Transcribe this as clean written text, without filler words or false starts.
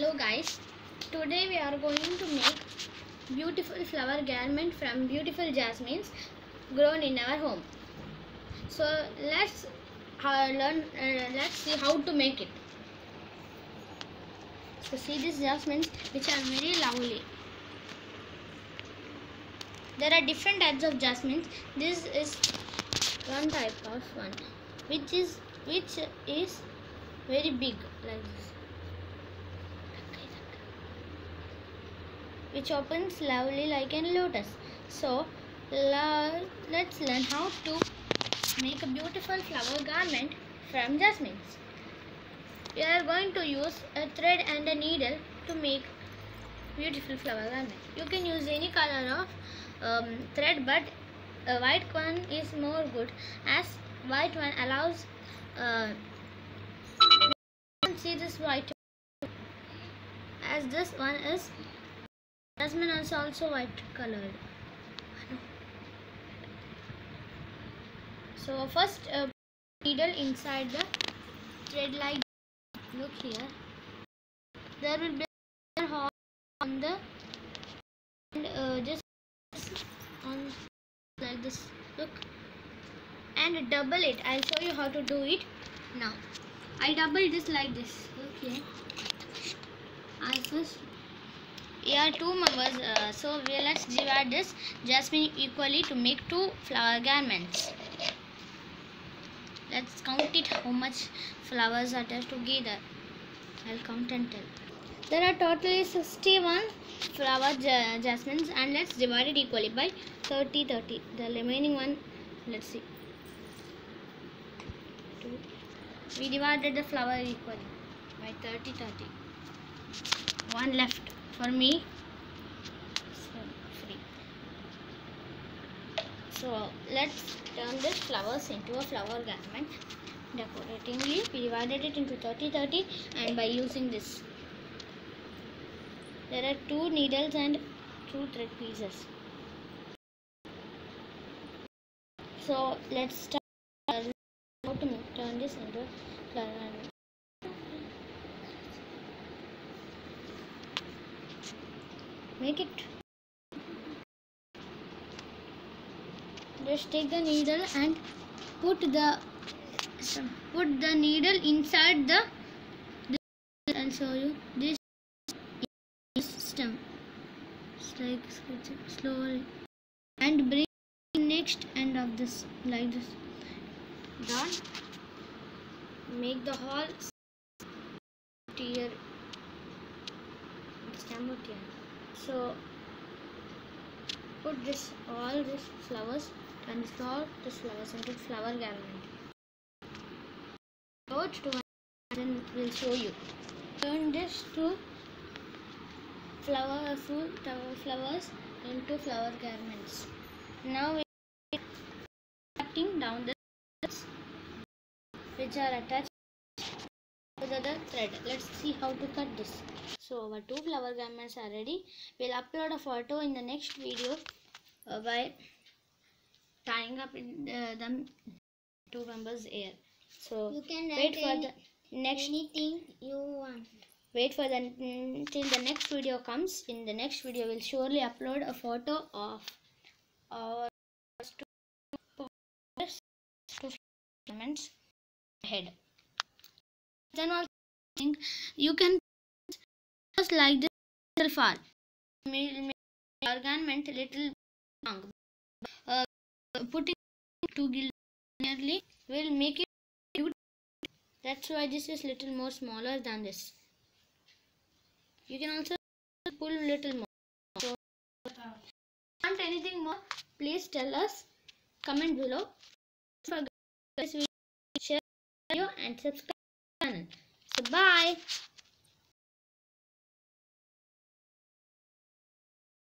Hello guys, today we are going to make beautiful flower garment from beautiful jasmines grown in our home. So let's let's see how to make it. So see these jasmines which are very lovely. There are different types of jasmines. This is one type of one which is very big like this, which opens lovely like a lotus. So let's learn how to make a beautiful flower garment from jasmines. We are going to use a thread and a needle to make beautiful flower garment. You can use any color of thread, but a white one is more good, as white one allows see this white, as this one is jasmine is also white colored. So first needle inside the thread like, look here, there will be a hole on the and just on like this, look, and double it. I'll show you how to do it now. I double this like this. Okay, I first, here 2 members, so let's divide this jasmine equally to make 2 flower garments. Let's count it how much flowers are there together. I'll count and tell. There are totally 61 flower jasmines, and let's divide it equally by 30. The remaining one, let's see. We divided the flower equally by 30. One left for me. Free. So let's turn this flowers into a flower garment. Decoratingly, we divided it into 30, and by using this, there are 2 needles and 2 thread pieces. So let's start how to turn this into flower garment. Make it. Just take the needle and put the needle inside the, I'll show you this stem. It's like slowly, and bring next end of this like this. Done. Make the hole here. So put all these flowers, transfer these flowers into flower garment. Go to one, and we'll show you. Turn this to flowers into flower garments. Now we are cutting down the threads which are attached to the thread. Let's see how to cut this. So our 2 flower garments are ready. We'll upload a photo in the next video by tying up them 2 members here. So you can wait for the next, anything you want. Wait for till the next video comes. In the next video, we'll surely upload a photo of our 2 garments head. Then also, you can just like this little far. Make your garment a little long. Putting 2 gills nearly will make it cute. That's why this is little more smaller than this. You can also pull a little more. So, if you want anything more, please tell us. Comment below. For this video, share the video and subscribe to the channel. So bye.